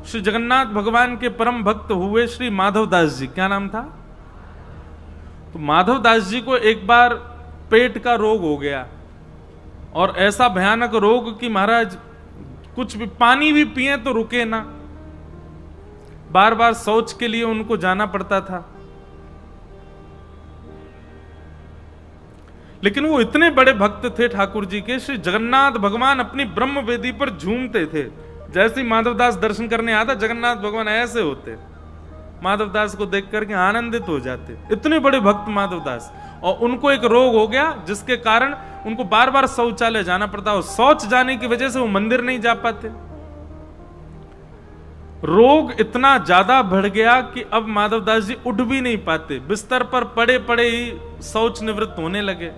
श्री जगन्नाथ भगवान के परम भक्त हुए श्री माधवदास जी। क्या नाम था? तो माधवदास जी को एक बार पेट का रोग हो गया, और ऐसा भयानक रोग कि महाराज कुछ भी पानी भी पिए तो रुके ना, बार बार शौच के लिए उनको जाना पड़ता था। लेकिन वो इतने बड़े भक्त थे ठाकुर जी के, श्री जगन्नाथ भगवान अपनी ब्रह्म वेदी पर झूमते थे। जैसे ही माधवदास दर्शन करने आता, जगन्नाथ भगवान ऐसे होते, माधवदास को देख करके आनंदित हो जाते। इतने बड़े भक्त माधवदास। और उनको एक रोग हो गया जिसके कारण उनको बार बार शौचालय जाना पड़ता, और शौच जाने की वजह से वो मंदिर नहीं जा पाते। रोग इतना ज्यादा बढ़ गया कि अब माधवदास जी उठ भी नहीं पाते, बिस्तर पर पड़े पड़े ही शौच निवृत्त होने लगे।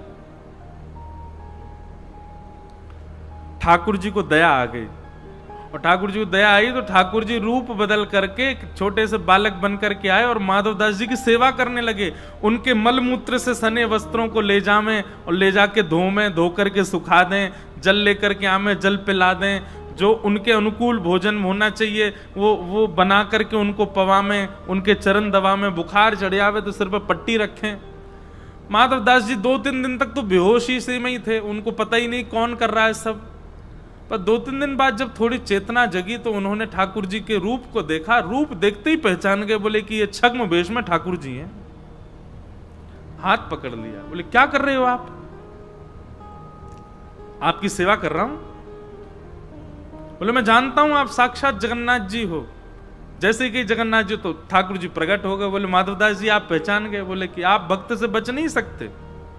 ठाकुर जी को दया आ गई, और ठाकुर जी को दया आई तो ठाकुर जी रूप बदल करके छोटे से बालक बन करके आए और माधवदास जी की सेवा करने लगे। उनके मलमूत्र से सने वस्त्रों को ले जावें और ले जाके धोवें, धो करके सुखा दें, जल लेकर के आवें, जल पिला दें, जो उनके अनुकूल भोजन होना चाहिए वो बना करके उनको पवावें, उनके चरण दबावें, बुखार चढ़ आवे तो सिर पर पट्टी रखें। माधवदास जी 2-3 दिन तक तो बेहोशी से में ही थे, उनको पता ही नहीं कौन कर रहा है सब। पर 2-3 दिन बाद जब थोड़ी चेतना जगी तो उन्होंने ठाकुर जी के रूप को देखा। रूप देखते ही पहचान गए, बोले कि ये छद्म वेश में ठाकुर जी हैं। हाथ पकड़ लिया, बोले क्या कर रहे हो आप? आपकी सेवा कर रहा हूं। बोले मैं जानता हूं आप साक्षात जगन्नाथ जी हो। जैसे कि जगन्नाथ जी तो ठाकुर जी प्रकट हो गए। बोले माधवदास जी आप पहचान गए? बोले कि आप भक्त से बच नहीं सकते।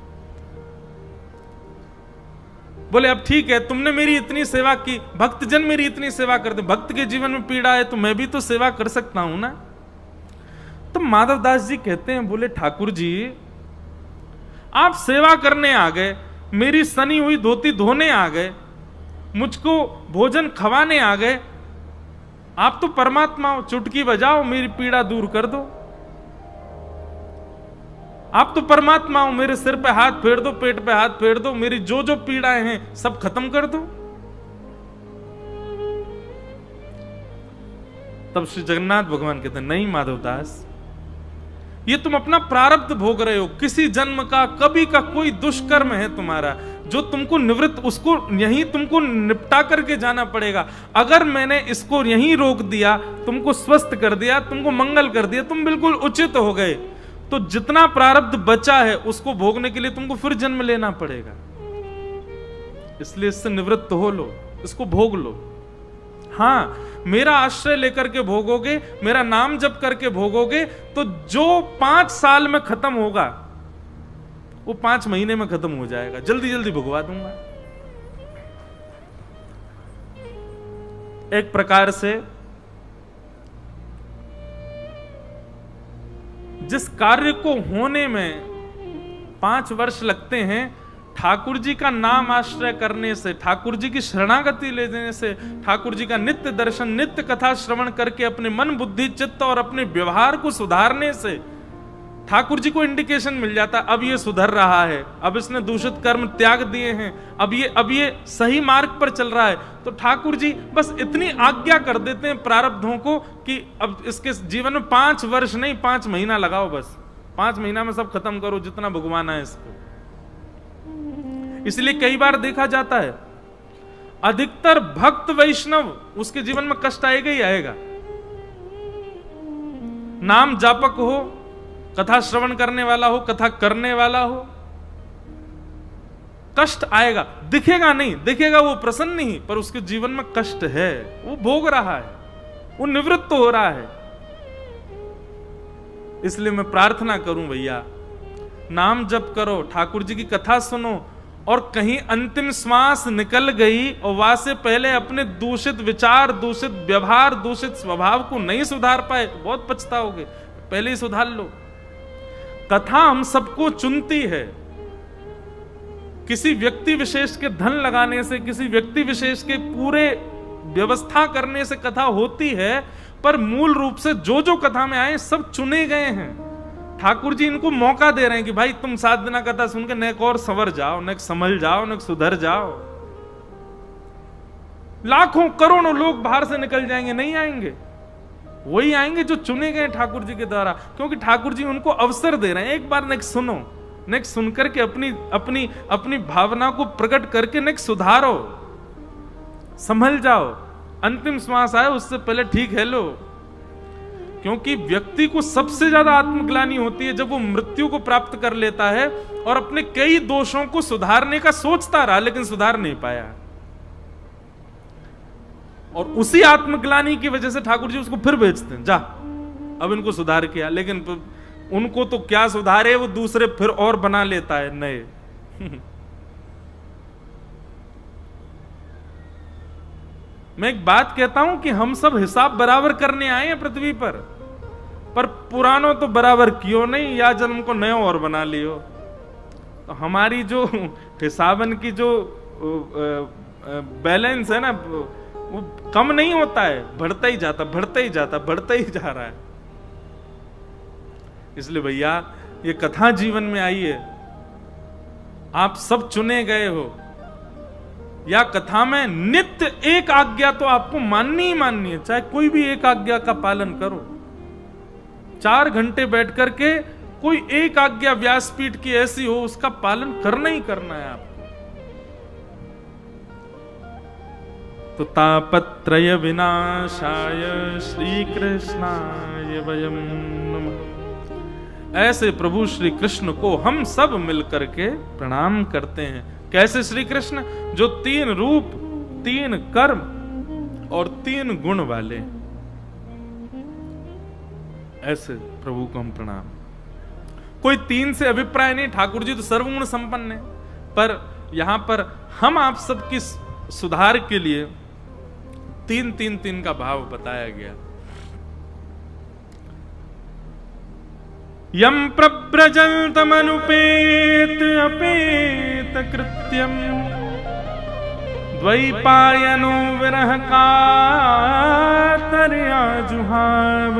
बोले अब ठीक है, तुमने मेरी इतनी सेवा की, भक्तजन मेरी इतनी सेवा करते, भक्त के जीवन में पीड़ा है तो मैं भी तो सेवा कर सकता हूं ना। तो माधवदास जी कहते हैं, बोले ठाकुर जी आप सेवा करने आ गए, मेरी सनी हुई धोती धोने आ गए, मुझको भोजन खवाने आ गए, आप तो परमात्मा हो, चुटकी बजाओ मेरी पीड़ा दूर कर दो। आप तो परमात्मा हो, मेरे सिर पे हाथ फेर दो, पेट पे हाथ फेर दो, मेरी जो जो पीड़ाएं हैं सब खत्म कर दो। तब श्री जगन्नाथ भगवान कहते हैं, नहीं माधवदास, ये तुम अपना प्रारब्ध भोग रहे हो, किसी जन्म का कभी का कोई दुष्कर्म है तुम्हारा जो तुमको निवृत्त, उसको यहीं तुमको निपटा करके जाना पड़ेगा। अगर मैंने इसको यहीं रोक दिया, तुमको स्वस्थ कर दिया, तुमको मंगल कर दिया, तुम बिल्कुल उचित हो गए, तो जितना प्रारब्ध बचा है उसको भोगने के लिए तुमको फिर जन्म लेना पड़ेगा। इसलिए इससे निवृत्त हो लो, इसको भोग लो। हाँ, मेरा आश्रय लेकर के भोगोगे, मेरा नाम जप करके भोगोगे, तो जो 5 साल में खत्म होगा वो 5 महीने में खत्म हो जाएगा, जल्दी जल्दी भुगवा दूंगा। एक प्रकार से जिस कार्य को होने में 5 वर्ष लगते हैं, ठाकुर जी का नाम आश्रय करने से, ठाकुर जी की शरणागति ले देने से, ठाकुर जी का नित्य दर्शन, नित्य कथा श्रवण करके अपने मन बुद्धि चित्त और अपने व्यवहार को सुधारने से ठाकुर जी को इंडिकेशन मिल जाता, अब ये सुधर रहा है, अब इसने दूषित कर्म त्याग दिए हैं, अब ये सही मार्ग पर चल रहा है। तो ठाकुर जी बस इतनी आज्ञा कर देते हैं प्रारब्धों को कि अब इसके जीवन में 5 वर्ष नहीं 5 महीना लगाओ, बस 5 महीना में सब खत्म करो जितना भगवाना है इसको। इसलिए कई बार देखा जाता है अधिकतर भक्त वैष्णव उसके जीवन में कष्ट आएगा ही आएगा। नाम जापक हो, कथा श्रवण करने वाला हो, कथा करने वाला हो, कष्ट आएगा, दिखेगा नहीं, दिखेगा वो प्रसन्न ही, पर उसके जीवन में कष्ट है, वो भोग रहा है, वो निवृत्त हो रहा है। इसलिए मैं प्रार्थना करूं भैया, नाम जप करो, ठाकुर जी की कथा सुनो, और कहीं अंतिम श्वास निकल गई और वहां से पहले अपने दूषित विचार, दूषित व्यवहार, दूषित स्वभाव को नहीं सुधार पाए तो बहुत पछताओगे, पहले ही सुधार लो। कथा हम सबको चुनती है, किसी व्यक्ति विशेष के धन लगाने से, किसी व्यक्ति विशेष के पूरे व्यवस्था करने से कथा होती है, पर मूल रूप से जो जो कथा में आए सब चुने गए हैं। ठाकुर जी इनको मौका दे रहे हैं कि भाई तुम 7 दिन कथा सुन के न और संवर जाओ, न संभल जाओ, न सुधर जाओ। लाखों करोड़ों लोग बाहर से निकल जाएंगे, नहीं आएंगे, वही आएंगे जो चुने गए ठाकुर जी के द्वारा, क्योंकि ठाकुर जी उनको अवसर दे रहे हैं। एक बार नेक्स्ट सुनो, नेक्स्ट सुनकर के अपनी अपनी अपनी भावना को प्रकट करके नेक्स्ट सुधारो, संभल जाओ। अंतिम श्वास आए उससे पहले ठीक है लो। क्योंकि व्यक्ति को सबसे ज्यादा आत्मग्लानि होती है जब वो मृत्यु को प्राप्त कर लेता है और अपने कई दोषों को सुधारने का सोचता रहा लेकिन सुधार नहीं पाया, और उसी आत्मग्लानि की वजह से ठाकुर जी उसको फिर भेजते हैं, जा अब इनको सुधार किया, लेकिन उनको तो क्या सुधारे, वो दूसरे फिर और बना लेता है नए। मैं एक बात कहता हूं कि हम सब हिसाब बराबर करने आए हैं पृथ्वी पर पुरानो तो बराबर कियो नहीं, या जन्म को नयो और बना लियो। तो हमारी जो हिसाबन की जो बैलेंस है ना, वो कम नहीं होता है, बढ़ता ही जाता, बढ़ता ही जाता, बढ़ता ही जा रहा है। इसलिए भैया ये कथा जीवन में आई है, आप सब चुने गए हो, या कथा में नित्य एक आज्ञा तो आपको माननी ही माननी है, चाहे कोई भी एक आज्ञा का पालन करो। 4 घंटे बैठ करके कोई एक आज्ञा व्यासपीठ की ऐसी हो, उसका पालन करना ही करना है आपको। तो तापत्रय विनाशाय श्री कृष्णाय वयम नमः। ऐसे प्रभु श्री कृष्ण को हम सब मिलकर के प्रणाम करते हैं। कैसे श्री कृष्ण? जो 3 रूप, 3 कर्म और 3 गुण वाले, ऐसे प्रभु को हम प्रणाम। कोई 3 से अभिप्राय नहीं, ठाकुर जी तो सर्वगुण संपन्न है, पर यहां पर हम आप सबकी सुधार के लिए 3 का भाव बताया गया। यम प्रव्रजन्तमनुपेत अपेत कृत्यम द्वैपायनो विरह कातर्या जुहाव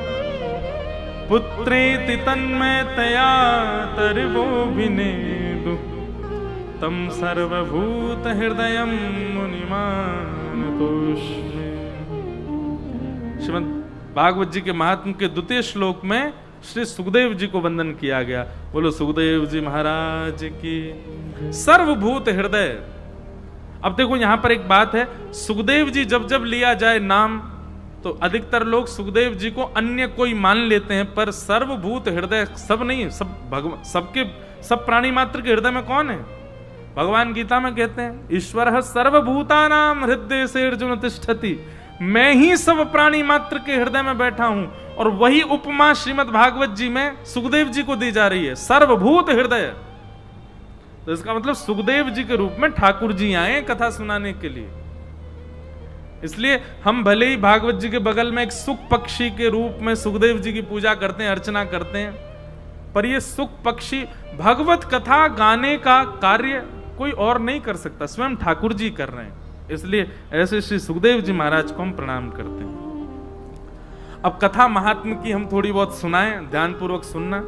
पुत्रेति तन्मयतया तर्वो विनेदु तम सर्वभूत हृदयम मुनिमानतोस्मि। श्रीमद् भागवत जी के महात्म के 2 श्लोक में श्री सुखदेव जी को वंदन किया गया। बोलो सुखदेव जी महाराज की। सर्वभूत हृदय। अब देखो यहां पर एक बात है, सुखदेव जी जब जब लिया जाए नाम तो अधिकतर लोग सुखदेव जी को अन्य कोई मान लेते हैं, पर सर्वभूत हृदय सब नहीं, सब प्राणी मात्र के हृदय में कौन है? भगवान गीता में कहते हैं ईश्वर सर्वभूतानां हृदय से अर्जुन तिष्ठति। मैं ही सब प्राणी मात्र के हृदय में बैठा हूं, और वही उपमा श्रीमद् भागवत जी में सुखदेव जी को दी जा रही है, सर्वभूत हृदय। तो इसका मतलब सुखदेव जी के रूप में ठाकुर जी आए कथा सुनाने के लिए। इसलिए हम भले ही भागवत जी के बगल में एक सुख पक्षी के रूप में सुखदेव जी की पूजा करते हैं, अर्चना करते हैं, पर यह सुख पक्षी भगवत कथा गाने का कार्य कोई और नहीं कर सकता, स्वयं ठाकुर जी कर रहे हैं। इसलिए ऐसे श्री सुखदेव जी महाराज को हम प्रणाम करते हैं। अब कथा महात्म की हम थोड़ी बहुत सुनाएं, ध्यान पूर्वक सुनना।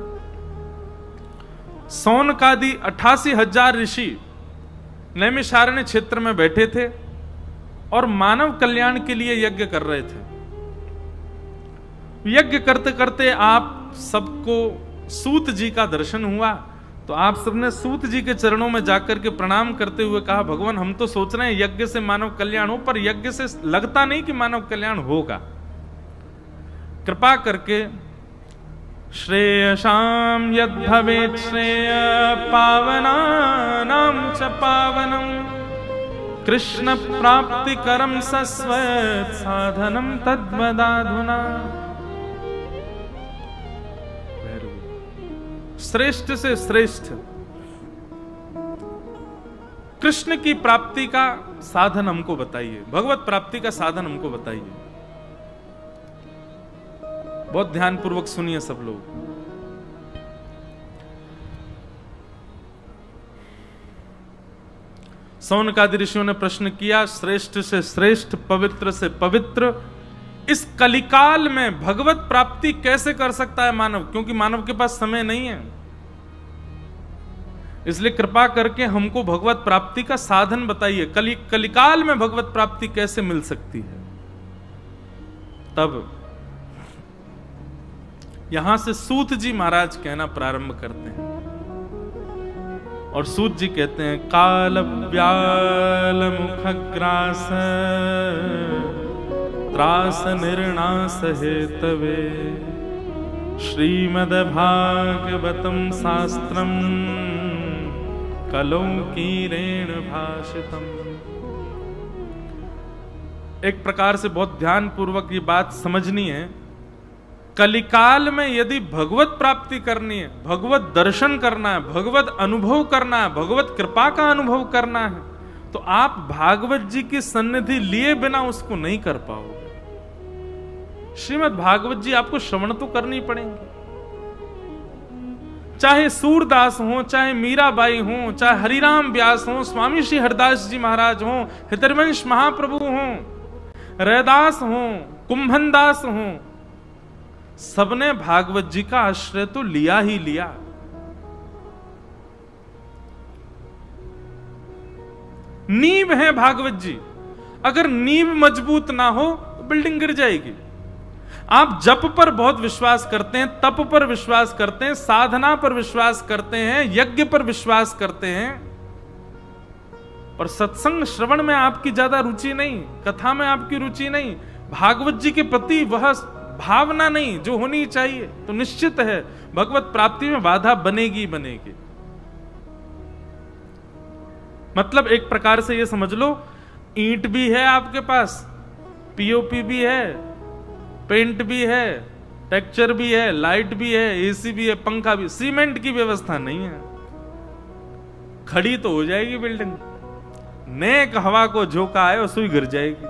सौनकादि 88,000 ऋषि नैमिषारण्य क्षेत्र में बैठे थे और मानव कल्याण के लिए यज्ञ कर रहे थे। यज्ञ करते करते आप सबको सूत जी का दर्शन हुआ, तो आप सबने सूत जी के चरणों में जाकर के प्रणाम करते हुए कहा, भगवान हम तो सोच रहे हैं यज्ञ से मानव कल्याण हो, पर यज्ञ से लगता नहीं कि मानव कल्याण होगा। कृपा करके श्रेयसाम यद भवेत् श्रेय पावनानां च पावनम कृष्ण प्राप्ति करम सस्वत् साधनम तद्वदाधुना। श्रेष्ठ से श्रेष्ठ कृष्ण की प्राप्ति का साधन हमको बताइए, भगवत प्राप्ति का साधन हमको बताइए। बहुत ध्यान पूर्वक सुनिए सब लोग। सौनकादि ऋषियों ने प्रश्न किया, श्रेष्ठ से श्रेष्ठ, पवित्र से पवित्र, इस कलिकाल में भगवत प्राप्ति कैसे कर सकता है मानव? क्योंकि मानव के पास समय नहीं है, इसलिए कृपा करके हमको भगवत प्राप्ति का साधन बताइए। कलिकाल में भगवत प्राप्ति कैसे मिल सकती है? तब यहां से सूत जी महाराज कहना प्रारंभ करते हैं और सूत जी कहते हैं, काल व्याल मुखग्रास त्रास निर्णास हेतवे श्रीमद् भागवतम शास्त्रम कलौकीरेण भाषितम। एक प्रकार से बहुत ध्यान पूर्वक ये बात समझनी है। कलिकाल में यदि भगवत प्राप्ति करनी है, भगवत दर्शन करना है, भगवत अनुभव करना है, भगवत कृपा का अनुभव करना है, तो आप भागवत जी की सन्निधि लिए बिना उसको नहीं कर पाओगे। श्रीमद् भागवत जी आपको श्रवण तो करनी पड़ेंगे, चाहे सूरदास हो, चाहे मीराबाई हो, चाहे हरिराम व्यास हो, स्वामी श्री हरदास जी महाराज हो, हितरवंश महाप्रभु हो, रैदास हो, कुंभनदास हो, सबने भागवत जी का आश्रय तो लिया ही लिया। नींव है भागवत जी, अगर नींव मजबूत ना हो तो बिल्डिंग गिर जाएगी। आप जप पर बहुत विश्वास करते हैं, तप पर विश्वास करते हैं, साधना पर विश्वास करते हैं, यज्ञ पर विश्वास करते हैं, और सत्संग श्रवण में आपकी ज्यादा रुचि नहीं, कथा में आपकी रुचि नहीं, भागवत जी के प्रति वह भावना नहीं जो होनी चाहिए, तो निश्चित है भगवत प्राप्ति में बाधा बनेगी बनेगी। मतलब एक प्रकार से ये समझ लो, ईंट भी है आपके पास, पीओपी भी है, पेंट भी है, टेक्सचर भी है, लाइट भी है, एसी भी है, पंखा भी, सीमेंट की व्यवस्था नहीं है, खड़ी तो हो जाएगी बिल्डिंग, नेक हवा को झोंका है और सुई गिर जाएगी।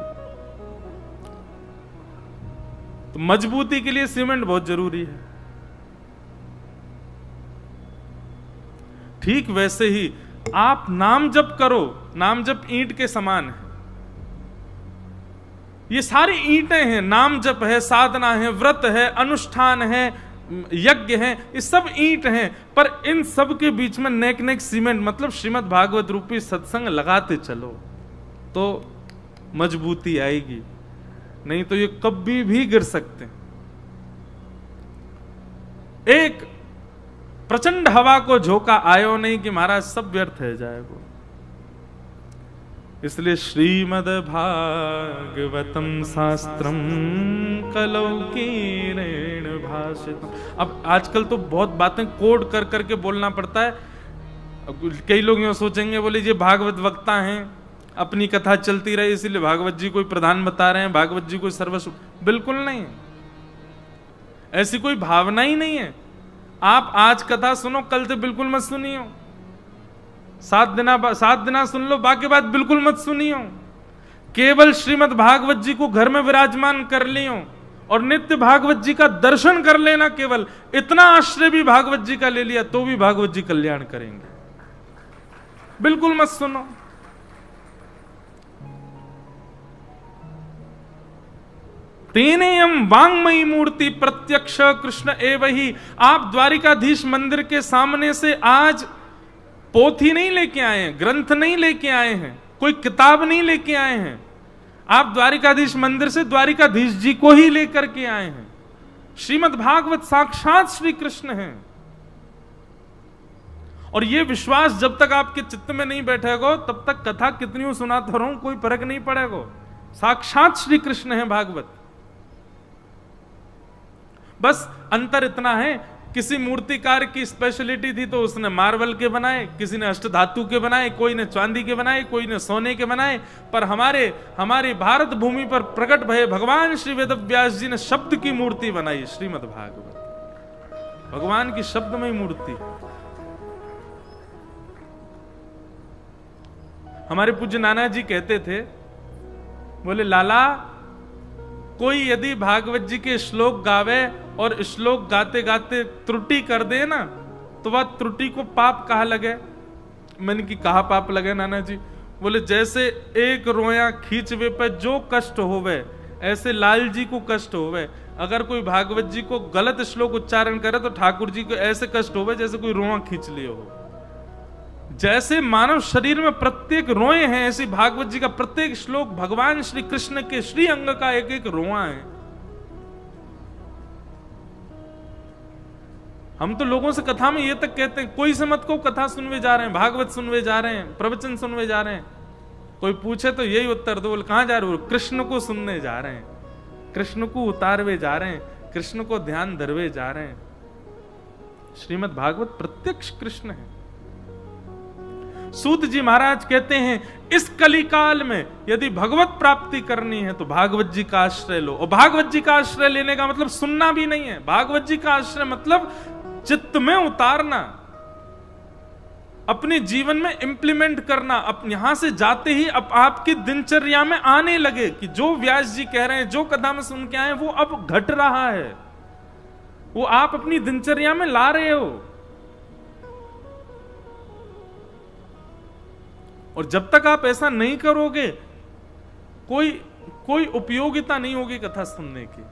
तो मजबूती के लिए सीमेंट बहुत जरूरी है। ठीक वैसे ही आप नाम जप करो, नाम जप ईंट के समान है। ये सारी ईंटें हैं, नाम जप है, साधना है, व्रत है, अनुष्ठान है, यज्ञ है, ये सब ईंट हैं, पर इन सब के बीच में नेक नेक सीमेंट, मतलब श्रीमद् भागवत रूपी सत्संग लगाते चलो तो मजबूती आएगी, नहीं तो ये कभी भी गिर सकते हैं। एक प्रचंड हवा को झोंका आयो नहीं कि महाराज सब व्यर्थ है जाएगा। इसलिए श्रीमद् भागवतम शास्त्रम कलौकीरेण भाषितम। अब आजकल तो बहुत बातें कोड कर करके बोलना पड़ता है। कई लोग यूं सोचेंगे, बोले ये भागवत वक्ता हैं, अपनी कथा चलती रहे इसलिए भागवत जी कोई प्रधान बता रहे हैं, भागवत जी कोई सर्वस्व, बिल्कुल नहीं, ऐसी कोई भावना ही नहीं है। आप आज कथा सुनो, कल से बिल्कुल मत सुनियो, 7 दिना सुन लो, बाकी बात बिल्कुल मत सुनियो। केवल श्रीमद् भागवत जी को घर में विराजमान कर लियो और नित्य भागवत जी का दर्शन कर लेना, केवल इतना आश्रय भी भागवत जी का ले लिया तो भी भागवत जी कल्याण करेंगे। बिल्कुल मत सुनो। तेनेयम वांगमयी मूर्ति प्रत्यक्ष कृष्ण एव ही। आप द्वारिकाधीश मंदिर के सामने से आज पोथी नहीं लेके आए हैं, ग्रंथ नहीं लेके आए हैं, कोई किताब नहीं लेके आए हैं, आप द्वारिकाधीश मंदिर से द्वारिकाधीश जी को ही लेकर के आए हैं। श्रीमद् भागवत साक्षात श्री कृष्ण हैं। और यह विश्वास जब तक आपके चित्त में नहीं बैठेगा तब तक कथा कितनी सुनाता रहूं कोई फर्क नहीं पड़ेगा। साक्षात श्री कृष्ण है भागवत। बस अंतर इतना है, किसी मूर्तिकार की स्पेशलिटी थी तो उसने मार्बल के बनाए, किसी ने अष्टधातु के बनाए, कोई ने चांदी के बनाए, कोई ने सोने के बनाए, पर हमारी भारत भूमि पर प्रकट भये भगवान श्री वेदव्यास जी ने शब्द की मूर्ति बनाई। श्रीमद् भागवत भगवान की शब्दमय मूर्ति। हमारे पूज्य नाना जी कहते थे, बोले लाला, कोई यदि भागवत जी के श्लोक गावे और श्लोक गाते गाते त्रुटि कर दे ना, तो वह त्रुटि को पाप कहा लगे। मैंने कि कहा पाप लगे नाना जी? बोले जैसे एक रोया खींचवे पे जो कष्ट होवे, ऐसे लाल जी को कष्ट होवे। अगर कोई भागवत जी को गलत श्लोक उच्चारण करे तो ठाकुर जी को ऐसे कष्ट होवे जैसे कोई रोआ खींच लिया हो। जैसे मानव शरीर में प्रत्येक रोए हैं, ऐसी भागवत जी का प्रत्येक श्लोक भगवान श्री कृष्ण के श्री अंग का एक एक रोआ है। हम तो लोगों से कथा में ये तक कहते हैं, कोई से मत को कथा सुनवे जा रहे हैं, भागवत सुनवे जा रहे हैं, प्रवचन सुनवे जा रहे हैं। कोई पूछे तो यही उत्तर दो, बोले कहां जा रहे हो? कृष्ण को सुनने जा रहे हैं, कृष्ण को उतारवे जा रहे हैं, कृष्ण को ध्यान धरवे जा रहे हैं। श्रीमद् भागवत प्रत्यक्ष कृष्ण है। सूत जी महाराज कहते हैं इस कलिकाल में यदि भगवत प्राप्ति करनी है तो भागवत जी का आश्रय लो। और भागवत जी का आश्रय लेने का मतलब सुनना भी नहीं है, भागवत जी का आश्रय मतलब चित्त में उतारना, अपने जीवन में इंप्लीमेंट करना। अब यहां से जाते ही अब आपकी दिनचर्या में आने लगे कि जो व्यास जी कह रहे हैं, जो कथा में सुन के आए वो अब घट रहा है, वो आप अपनी दिनचर्या में ला रहे हो। और जब तक आप ऐसा नहीं करोगे कोई उपयोगिता नहीं होगी कथा सुनने की।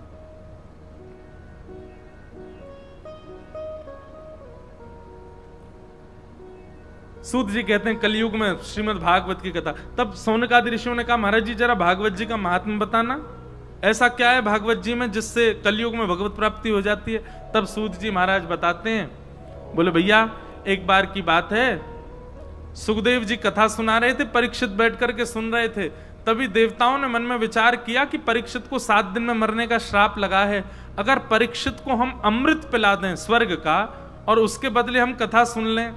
सूत जी कहते हैं कलयुग में श्रीमद् भागवत की कथा। तब सौनकादि ऋषियों ने कहा महाराज जी जरा भागवत जी का महात्म्य बताना, ऐसा क्या है भागवत जी में जिससे कलयुग में भगवत प्राप्ति हो जाती है। तब सूत जी महाराज बताते हैं, बोले भैया एक बार की बात है, सुखदेव जी कथा सुना रहे थे, परीक्षित बैठ करके सुन रहे थे। तभी देवताओं ने मन में विचार किया कि परीक्षित को 7 दिन में मरने का श्राप लगा है, अगर परीक्षित को हम अमृत पिला दें स्वर्ग का और उसके बदले हम कथा सुन लें।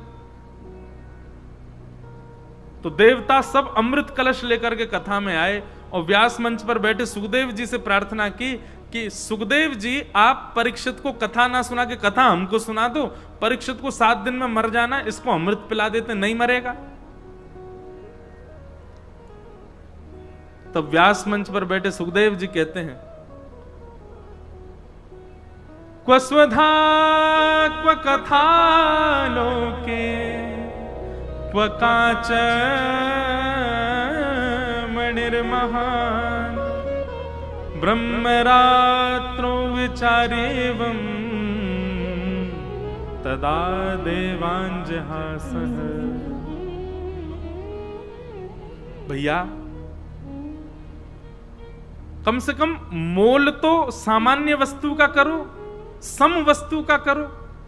तो देवता सब अमृत कलश लेकर के कथा में आए और व्यास मंच पर बैठे सुखदेव जी से प्रार्थना की कि सुखदेव जी आप परीक्षित को कथा ना सुना के कथा हमको सुना दो, परीक्षित को 7 दिन में मर जाना, इसको अमृत पिला देते, नहीं मरेगा। तब व्यास मंच पर बैठे सुखदेव जी कहते हैं क्व स्वधा क्व कथा लोके क्व काच मणिर्महान् ब्रह्मरात्रो विचारेवं तदा देवांजहासः। भैया कम से कम मोल तो सामान्य वस्तु का करो, सम वस्तु का करो।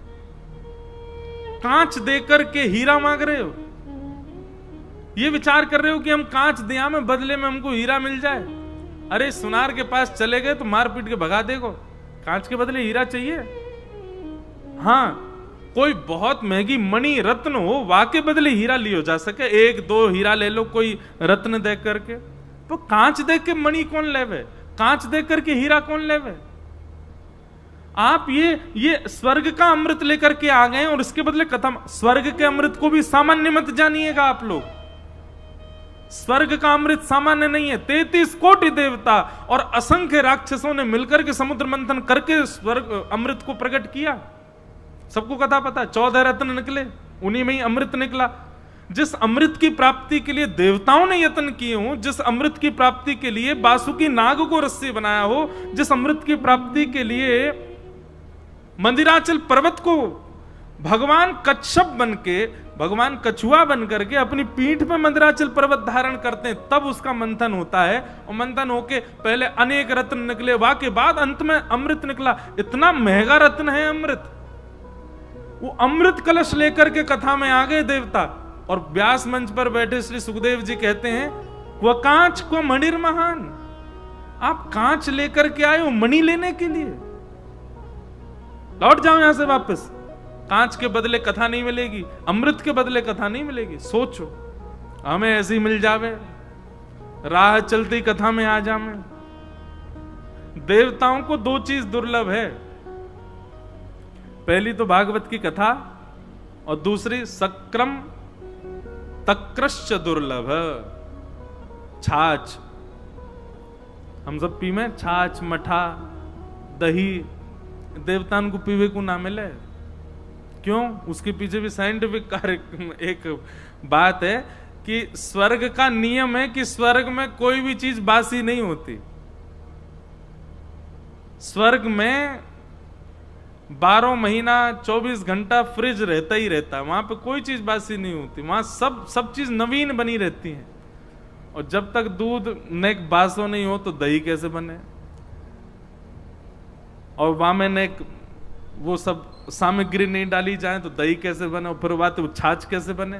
कांच देकर के हीरा मांग रहे हो, ये विचार कर रहे हो कि हम कांच दिया में बदले में हमको हीरा मिल जाए। अरे सुनार के पास चले गए तो मार पीट के भगा देगो, कांच के बदले हीरा चाहिए। हाँ कोई बहुत महंगी मणि रत्न हो, वाके बदले हीरा लियो जा सके, 1-2 हीरा ले लो कोई रत्न दे करके, तो कांच देख के मणि कौन लेवे, कांच देख करके हीरा कौन लेवे। आप ये स्वर्ग का अमृत लेकर के आ गए और इसके बदले कथा। स्वर्ग के अमृत को भी सामान्य मत जानिएगा आप लोग, स्वर्ग का अमृत सामान्य नहीं है। 33 कोटि देवता और असंख्य राक्षसों ने मिलकर के समुद्र मंथन करके स्वर्ग अमृत को प्रकट किया, सबको कथा पता। 14 रत्न निकले, उन्हीं में ही अमृत निकला। जिस अमृत की प्राप्ति के लिए देवताओं ने यत्न किए हो, जिस अमृत की प्राप्ति के लिए बासुकी नाग को रस्सी बनाया हो, जिस अमृत की प्राप्ति के लिए मंदिराचल पर्वत को भगवान कच्छप बनके, भगवान कछुआ बन करके अपनी पीठ पे मंदिराचल पर्वत धारण करते हैं, तब उसका मंथन होता है। और मंथन होके पहले अनेक रत्न निकले, वाके बाद अंत में अमृत निकला। इतना महंगा रत्न है अमृत। वो अमृत कलश लेकर के कथा में आ गए देवता, और व्यास मंच पर बैठे श्री सुखदेव जी कहते हैं वह कांच को मणिर महान। आप कांच लेकर के आए हो मणि लेने के लिए, लौट जाओ यहां से वापस। कांच के बदले कथा नहीं मिलेगी, अमृत के बदले कथा नहीं मिलेगी। सोचो हमें ऐसी मिल जावे, राह चलती कथा में आ जावे। देवताओं को 2 चीज दुर्लभ है, पहली तो भागवत की कथा और दूसरी सक्रम तक्रश्च दुर्लभ, छाछ। हम सब पीवे छाछ, मठा, दही, देवताओं को पीवे को ना मिले। क्यों? उसके पीछे भी साइंटिफिक कार्य एक बात है कि स्वर्ग का नियम है कि स्वर्ग में कोई भी चीज बासी नहीं होती। स्वर्ग में 12 महीना 24 घंटा फ्रिज रहता ही रहता है, वहां पे कोई चीज बासी नहीं होती, वहां सब चीज नवीन बनी रहती है। और जब तक दूध नेक बासो नहीं हो तो दही कैसे बने। और वहां में नेक वो सब सामग्री नहीं डाली जाए तो दही कैसे बने, और फिर बात है छाछ कैसे बने।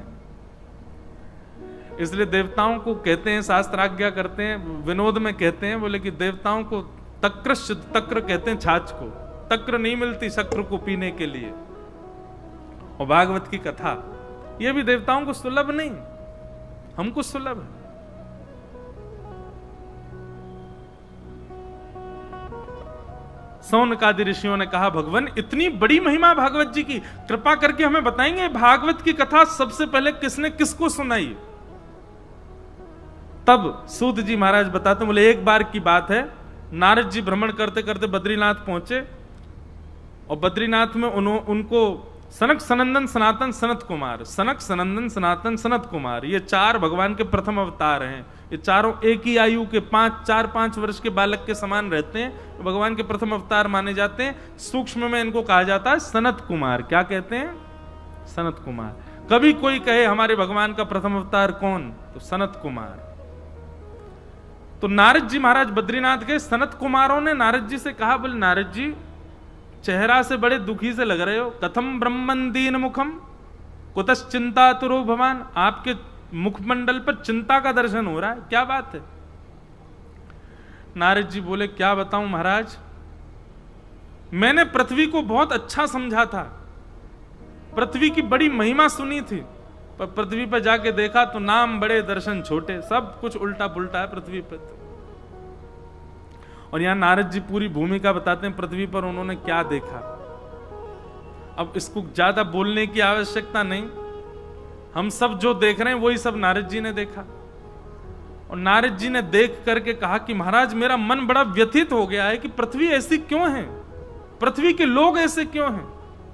इसलिए देवताओं को कहते हैं, शास्त्र आज्ञा करते हैं, विनोद में कहते हैं, बोले कि देवताओं को तक्र कहते हैं छाछ को, तक्र नहीं मिलती शक्र को पीने के लिए। और भागवत की कथा यह भी देवताओं को सुलभ नहीं, हमको सुलभ है। सौनकादि ऋषियों ने कहा, भगवान इतनी बड़ी महिमा भागवत जी की, कृपा करके हमें बताएंगे भागवत की कथा सबसे पहले किसने किसको सुनाई। तब सूत जी महाराज बताते हैं, बोले एक बार की बात है, नारद जी भ्रमण करते करते बद्रीनाथ पहुंचे, और बद्रीनाथ में उनको सनक सनंदन सनातन सनत कुमार, सनक सनंदन सनातन सनत कुमार, ये चार भगवान के प्रथम अवतार हैं। ये चारों एक ही आयु के 4-5 वर्ष के बालक के समान रहते हैं, भगवान के प्रथम अवतार माने जाते हैं। सूक्ष्म में इनको कहा जाता है सनत कुमार। क्या कहते हैं? सनत कुमार। कभी कोई कहे हमारे भगवान का प्रथम अवतार कौन, तो सनत कुमार। तो नारद जी महाराज बद्रीनाथ के, सनत कुमारों ने नारद जी से कहा, बोले नारद जी चेहरा से बड़े दुखी से लग रहे हो, कथम ब्रह्मन दीन मुखम कुतश्चिंता तुरो भवान, आपके मुखमंडल पर चिंता का दर्शन हो रहा है, क्या बात है? नारद जी बोले, क्या बताऊं महाराज, मैंने पृथ्वी को बहुत अच्छा समझा था, पृथ्वी की बड़ी महिमा सुनी थी, पर पृथ्वी पर जाके देखा तो नाम बड़े दर्शन छोटे, सब कुछ उल्टा पुल्टा है पृथ्वी पर। और यहां नारद जी पूरी भूमिका बताते हैं पृथ्वी पर उन्होंने क्या देखा। अब इसको ज्यादा बोलने की आवश्यकता नहीं, हम सब जो देख रहे हैं वही सब नारद जी ने देखा। और नारद जी ने देख करके कहा कि महाराज मेरा मन बड़ा व्यथित हो गया है कि पृथ्वी ऐसी क्यों है, पृथ्वी के लोग ऐसे क्यों हैं।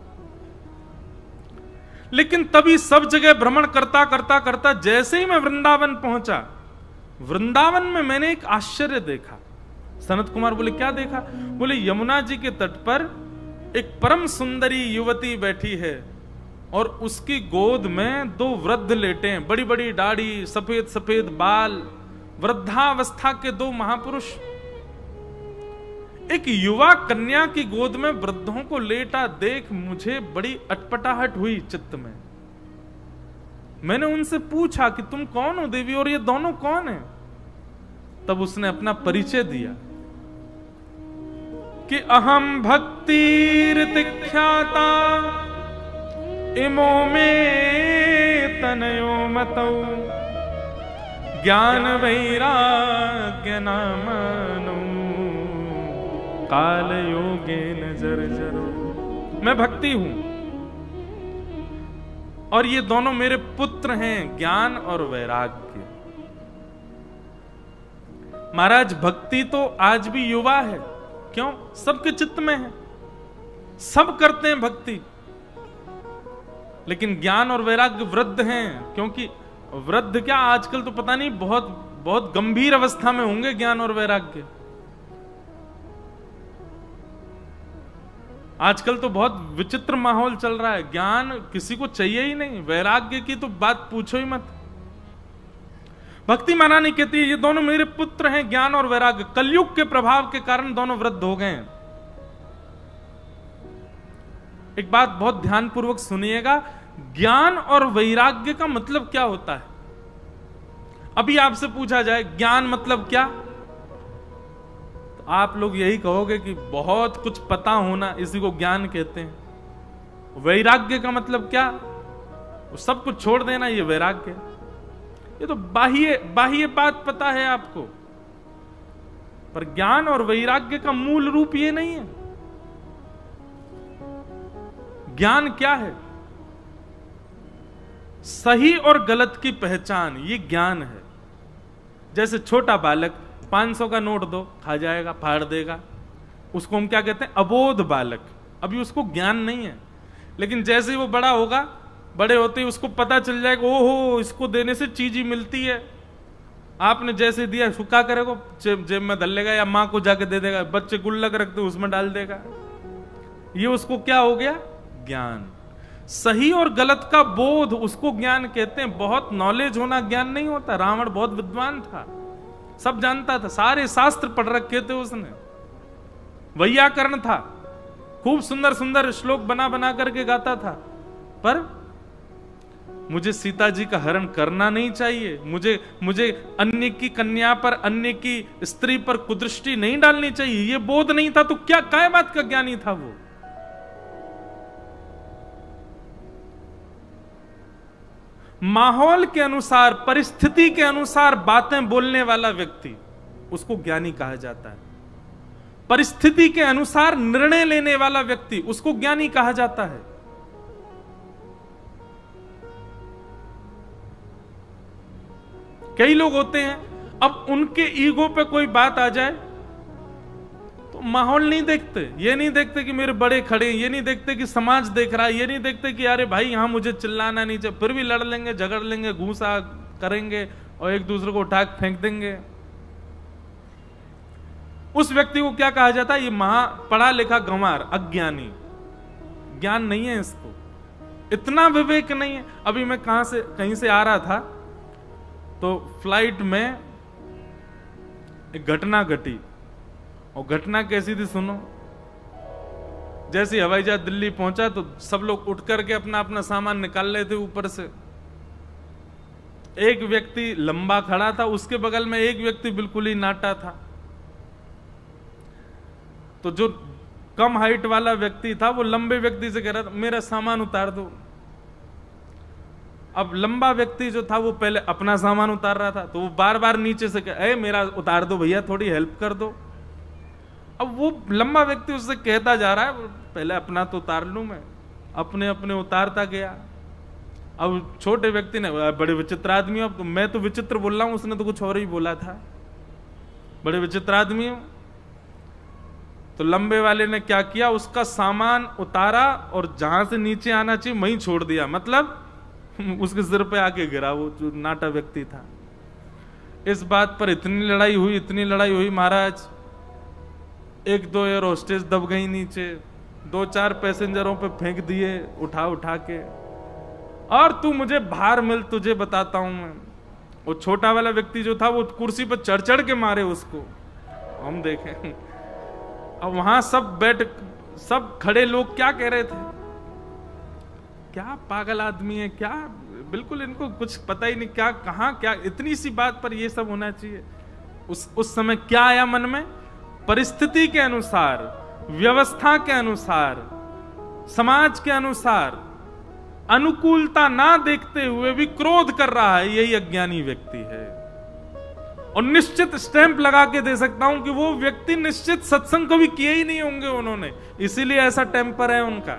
लेकिन तभी सब जगह भ्रमण करता करता करता जैसे ही मैं वृंदावन पहुंचा, वृंदावन में मैंने एक आश्चर्य देखा। सनत कुमार बोले, क्या देखा? बोले यमुना जी के तट पर एक परम सुंदरी युवती बैठी है और उसकी गोद में 2 वृद्ध लेटे हैं, बड़ी बड़ी दाढ़ी, सफेद सफेद बाल, वृद्धावस्था के 2 महापुरुष। एक युवा कन्या की गोद में वृद्धों को लेटा देख मुझे बड़ी अटपटाहट हुई चित्त में। मैंने उनसे पूछा कि तुम कौन हो देवी, और ये दोनों कौन हैं? तब उसने अपना परिचय दिया कि अहम भक्तिर्तिख्याता इमो में तनयो मतौ ज्ञान वैराग्य नामनो काल योगे नजर जरो। मैं भक्ति हूं और ये दोनों मेरे पुत्र हैं, ज्ञान और वैराग्य। महाराज भक्ति तो आज भी युवा है, क्यों? सबके चित्त में है, सब करते हैं भक्ति, लेकिन ज्ञान और वैराग्य वृद्ध हैं। क्योंकि वृद्ध क्या, आजकल तो पता नहीं बहुत बहुत गंभीर अवस्था में होंगे ज्ञान और वैराग्य। आजकल तो बहुत विचित्र माहौल चल रहा है, ज्ञान किसी को चाहिए ही नहीं, वैराग्य की तो बात पूछो ही मत। भक्ति महारानी कहती है ये दोनों मेरे पुत्र हैं, ज्ञान और वैराग्य। कलयुग के प्रभाव के कारण दोनों वृद्ध हो गए हैं। एक बात बहुत ध्यानपूर्वक सुनिएगा, ज्ञान और वैराग्य का मतलब क्या होता है? अभी आपसे पूछा जाए ज्ञान मतलब क्या, तो आप लोग यही कहोगे कि बहुत कुछ पता होना, इसी को ज्ञान कहते हैं। वैराग्य का मतलब क्या? वो सब कुछ छोड़ देना, ये वैराग्य। ये तो बाह्य बात पता है आपको, पर ज्ञान और वैराग्य का मूल रूप ये नहीं है। ज्ञान क्या है? सही और गलत की पहचान, ये ज्ञान है। जैसे छोटा बालक 500 का नोट दो, खा जाएगा, फाड़ देगा, उसको हम क्या कहते हैं? अबोध बालक। अभी उसको ज्ञान नहीं है, लेकिन जैसे ही वो बड़ा होगा, बड़े होते ही उसको पता चल जाएगा, ओहो इसको देने से चीज ही मिलती है। आपने जैसे दिया उसको क्या करेगा? जेब में डाल लेगा या मां को जाके दे देगा। बच्चे गुल्लक रखते उसमें डाल देगा। ये उसको क्या हो गया? ज्ञान। सही और गलत का बोध, उसको ज्ञान कहते हैं। बहुत नॉलेज होना ज्ञान नहीं होता। रावण बहुत विद्वान था, सब जानता था, सारे शास्त्र पढ़ रखे थे उसने, वैयाकरण था, खूब सुंदर सुंदर श्लोक बना बना करके गाता था, पर मुझे सीता जी का हरण करना नहीं चाहिए, मुझे अन्य की कन्या पर, अन्य की स्त्री पर कुदृष्टि नहीं डालनी चाहिए, ये बोध नहीं था। तो क्या बात का ज्ञानी था वो? माहौल के अनुसार, परिस्थिति के अनुसार बातें बोलने वाला व्यक्ति, उसको ज्ञानी कहा जाता है। परिस्थिति के अनुसार निर्णय लेने वाला व्यक्ति, उसको ज्ञानी कहा जाता है। कई लोग होते हैं, अब उनके ईगो पे कोई बात आ जाए तो माहौल नहीं देखते, ये नहीं देखते कि मेरे बड़े खड़े हैं, ये नहीं देखते कि समाज देख रहा है, ये नहीं देखते कि अरे भाई यहां मुझे चिल्लाना नहीं चाहिए, फिर भी लड़ लेंगे, झगड़ लेंगे, घूसा करेंगे और एक दूसरे को उठा के फेंक देंगे। उस व्यक्ति को क्या कहा जाता है? ये महा पढ़ा लिखा गंवार, अज्ञानी, ज्ञान नहीं है इसको, इतना विवेक नहीं है। अभी मैं कहीं से आ रहा था तो फ्लाइट में एक घटना घटी, और घटना कैसी थी सुनो। जैसे हवाई जहाज दिल्ली पहुंचा तो सब लोग उठ करके अपना अपना सामान निकाल रहे थे ऊपर से। एक व्यक्ति लंबा खड़ा था, उसके बगल में एक व्यक्ति बिल्कुल ही नाटा था। तो जो कम हाइट वाला व्यक्ति था वो लंबे व्यक्ति से कह रहा था मेरा सामान उतार दो। अब लंबा व्यक्ति जो था वो पहले अपना सामान उतार रहा था, तो वो बार बार नीचे से कहे मेरा उतार दो भैया, थोड़ी हेल्प कर दो। अब वो लंबा व्यक्ति उससे कहता जा रहा है पहले अपना तो उतार लूं मैं, अपने अपने उतारता गया। अब छोटे व्यक्ति ने, बड़े विचित्र आदमी हो, अब तो मैं तो विचित्र बोल रहा हूं, उसने तो कुछ और ही बोला था, बड़े विचित्र आदमी हो। तो लंबे वाले ने क्या किया, उसका सामान उतारा और जहां से नीचे आना चाहिए वहीं छोड़ दिया, मतलब उसके सिर पे आके गिरा वो जो नाटा व्यक्ति था। इस बात पर इतनी लड़ाई हुई महाराज, एक दो एयर होस्टेस दब गई नीचे, दो चार पैसेंजरों पे फेंक दिए उठा उठा के, और तू मुझे बाहर मिल, तुझे बताता हूं मैं। वो छोटा वाला व्यक्ति जो था वो कुर्सी पर चढ़ चढ़ के मारे उसको, हम देखें। अब वहां सब खड़े लोग क्या कह रहे थे, क्या पागल आदमी है, क्या बिल्कुल इनको कुछ पता ही नहीं, क्या कहां क्या इतनी सी बात पर ये सब होना चाहिए। उस समय क्या आया मन में? परिस्थिति के अनुसार, व्यवस्था के अनुसार, समाज के अनुसार अनुकूलता ना देखते हुए भी क्रोध कर रहा है, यही अज्ञानी व्यक्ति है। और निश्चित स्टैंप लगा के दे सकता हूं कि वो व्यक्ति निश्चित सत्संग कभी किए ही नहीं होंगे उन्होंने, इसीलिए ऐसा टेम्पर है उनका।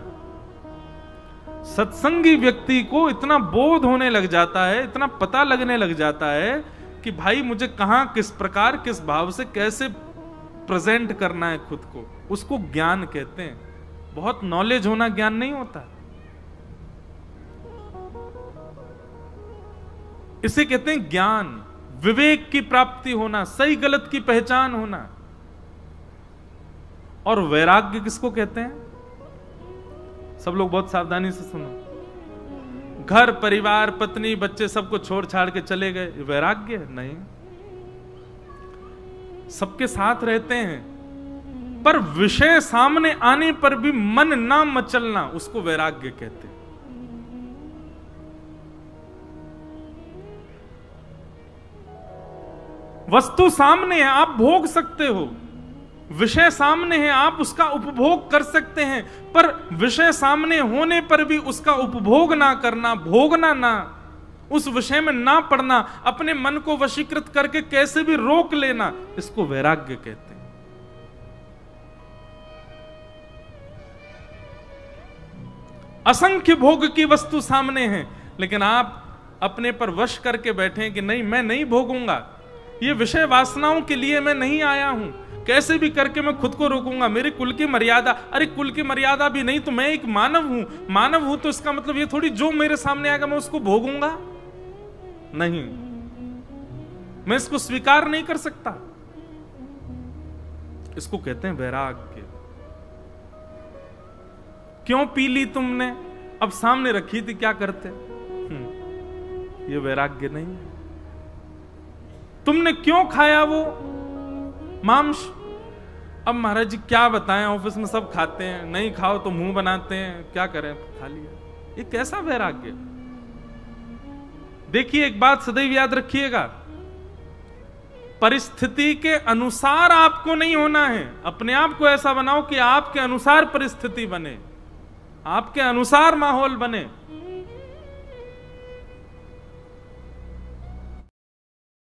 सत्संगी व्यक्ति को इतना बोध होने लग जाता है, इतना पता लगने लग जाता है कि भाई मुझे कहां, किस प्रकार, किस भाव से कैसे प्रेजेंट करना है खुद को, उसको ज्ञान कहते हैं। बहुत नॉलेज होना ज्ञान नहीं होता, इसे कहते हैं ज्ञान, विवेक की प्राप्ति होना, सही गलत की पहचान होना। और वैराग्य किसको कहते हैं? सब लोग बहुत सावधानी से सुनो। घर परिवार पत्नी बच्चे सबको छोड़ छाड़ के चले गए, वैराग्य नहीं। सबके साथ रहते हैं पर विषय सामने आने पर भी मन ना मचलना, उसको वैराग्य कहते हैं। वस्तु सामने है, आप भोग सकते हो, विषय सामने है, आप उसका उपभोग कर सकते हैं, पर विषय सामने होने पर भी उसका उपभोग ना करना, भोगना ना, उस विषय में ना पड़ना, अपने मन को वशीकृत करके कैसे भी रोक लेना, इसको वैराग्य कहते हैं। असंख्य भोग की वस्तु सामने है, लेकिन आप अपने पर वश करके बैठे कि नहीं, मैं नहीं भोगूंगा, ये विषय वासनाओं के लिए मैं नहीं आया हूं, कैसे भी करके मैं खुद को रोकूंगा, मेरे कुल की मर्यादा, अरे कुल की मर्यादा भी नहीं तो मैं एक मानव हूं, मानव हूं तो इसका मतलब ये थोड़ी जो मेरे सामने आएगा मैं उसको भोगूंगा, नहीं, मैं इसको स्वीकार नहीं कर सकता। इसको कहते हैं वैराग्य। क्यों पी ली तुमने, अब सामने रखी थी, क्या करते? ये वैराग्य नहीं है। तुमने क्यों खाया वो मांस, अब महाराज जी क्या बताएं, ऑफिस में सब खाते हैं, नहीं खाओ तो मुंह बनाते हैं, क्या करें, खा लिया। ये कैसा वैराग्य। देखिए एक बात सदैव याद रखिएगा, परिस्थिति के अनुसार आपको नहीं होना है। अपने आप को ऐसा बनाओ कि आपके अनुसार परिस्थिति बने, आपके अनुसार माहौल बने।